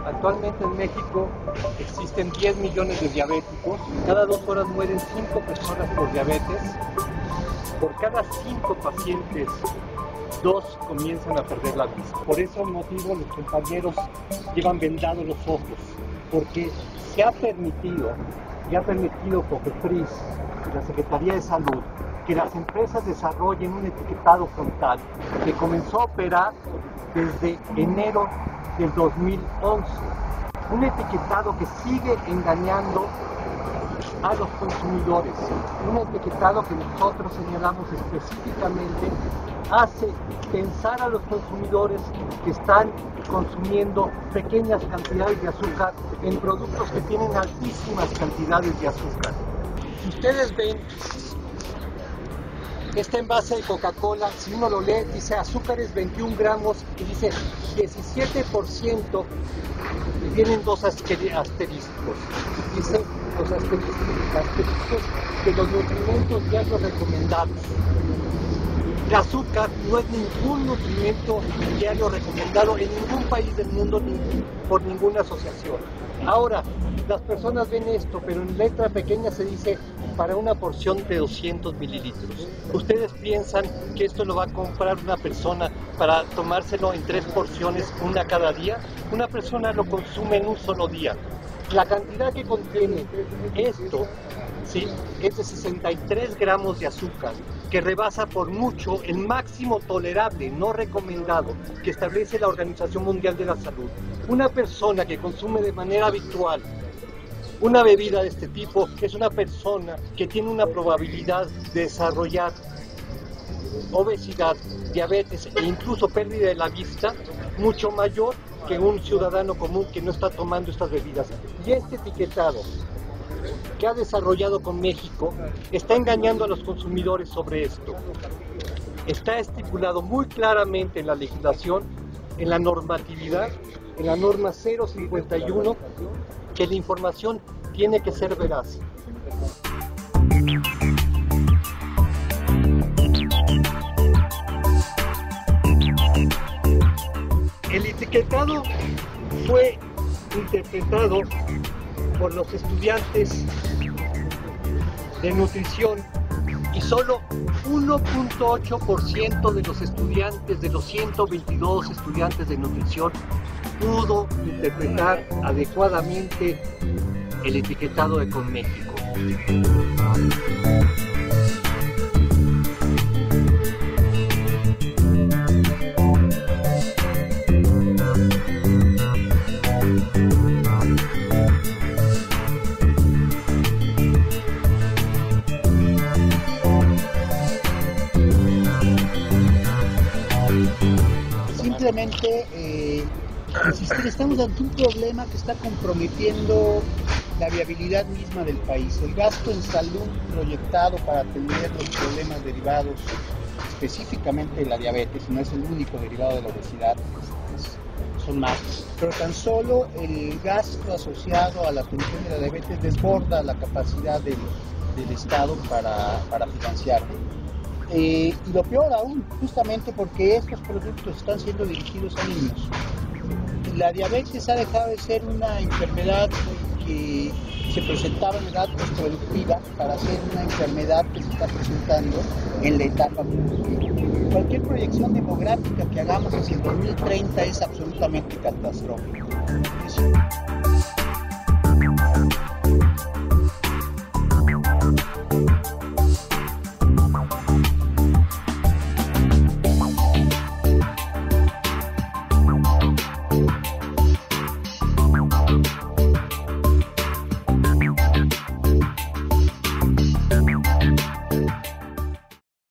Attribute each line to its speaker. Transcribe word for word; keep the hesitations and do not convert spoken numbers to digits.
Speaker 1: Actualmente en México existen diez millones de diabéticos. Cada dos horas mueren cinco personas por diabetes. Por cada cinco pacientes, dos comienzan a perder la vista. Por ese motivo los compañeros llevan vendados los ojos, porque se ha permitido, y ha permitido COFEPRIS y la Secretaría de Salud, que las empresas desarrollen un etiquetado frontal que comenzó a operar desde enero del dos mil once. Un etiquetado que sigue engañando a los consumidores. Un etiquetado que nosotros señalamos específicamente hace pensar a los consumidores que están consumiendo pequeñas cantidades de azúcar en productos que tienen altísimas cantidades de azúcar. Si ustedes ven este envase de Coca-Cola, si uno lo lee, dice azúcares veintiún gramos y dice diecisiete por ciento, y tienen dos asteriscos. Dice los asteriscos, asteriscos de los nutrimentos diarios recomendados. El azúcar no es ningún nutrimento diario recomendado en ningún país del mundo ni por ninguna asociación. Ahora, las personas ven esto, pero en letra pequeña se dice para una porción de doscientos mililitros. ¿Ustedes piensan que esto lo va a comprar una persona para tomárselo en tres porciones, una cada día? Una persona lo consume en un solo día. La cantidad que contiene esto, ¿sí?, es de sesenta y tres gramos de azúcar, que rebasa por mucho el máximo tolerable, no recomendado, que establece la Organización Mundial de la Salud. Una persona que consume de manera habitual una bebida de este tipo es una persona que tiene una probabilidad de desarrollar obesidad, diabetes e incluso pérdida de la vista mucho mayor que un ciudadano común que no está tomando estas bebidas. Y este etiquetado que ha desarrollado con México está engañando a los consumidores sobre esto. Está estipulado muy claramente en la legislación, en la normatividad, en la norma cero cincuenta y uno, que la información tiene que ser veraz. El etiquetado fue interpretado por los estudiantes de nutrición y solo uno punto ocho por ciento de los estudiantes, de los ciento veintidós estudiantes de nutrición, pudo interpretar adecuadamente el etiquetado de Conméxico.
Speaker 2: Simplemente eh, insistir, estamos ante un problema que está comprometiendo la viabilidad misma del país. El gasto en salud proyectado para atender los problemas derivados específicamente de la diabetes, no es el único derivado de la obesidad, es, es, son más, pero tan solo el gasto asociado a la atención de la diabetes desborda la capacidad del, del Estado para, para financiarlo. Eh, y lo peor aún, justamente porque estos productos están siendo dirigidos a niños. La diabetes ha dejado de ser una enfermedad que se presentaba en edad postproductiva para ser una enfermedad que se está presentando en la etapa productiva. Cualquier proyección demográfica que hagamos hacia el dos mil treinta es absolutamente catastrófica.